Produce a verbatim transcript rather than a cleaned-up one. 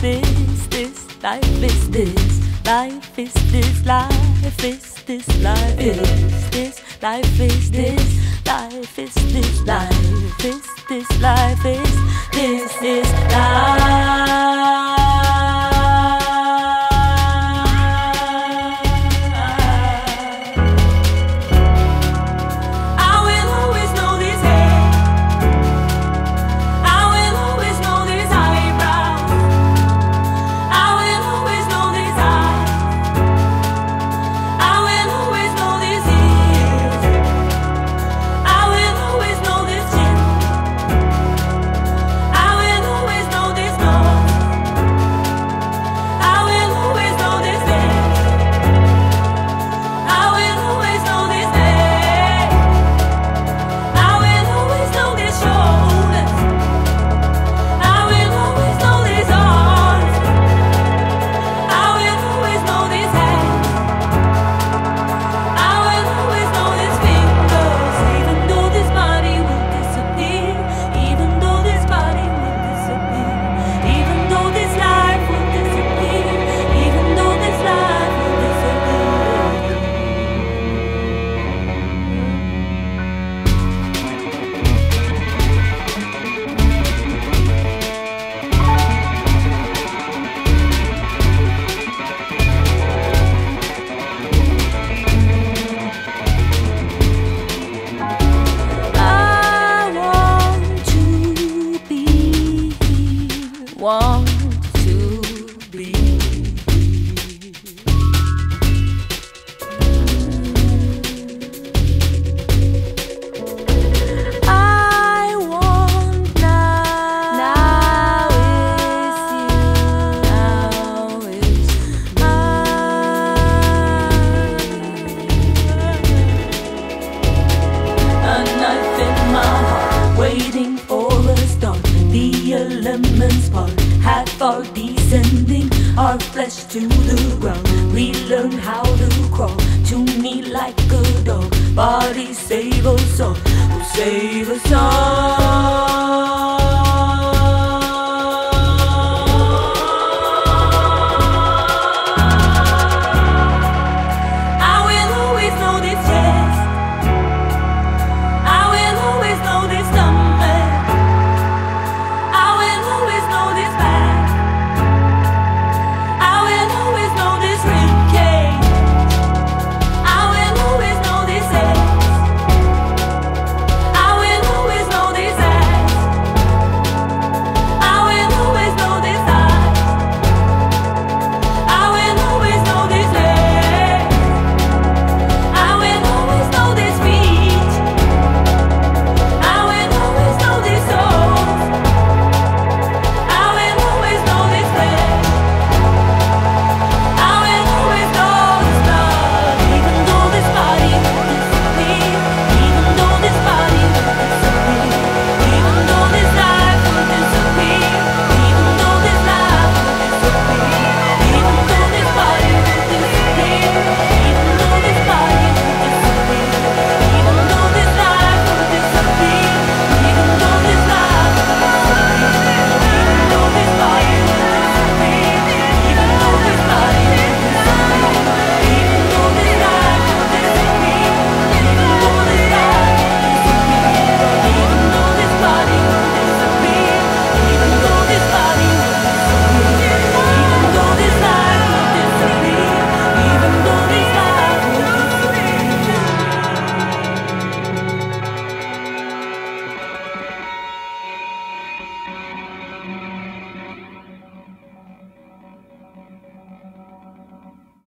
is this, life is this, life is this, life is this, life is this, life is this, life is this, life is this, life is this is life. Want to be. I want now. Now is you. Now is I. A knife in my heart, waiting for a start. The elements part, half are descending, our flesh to the ground. We learn how to crawl, to me like a dog. Body save us all, will save us all.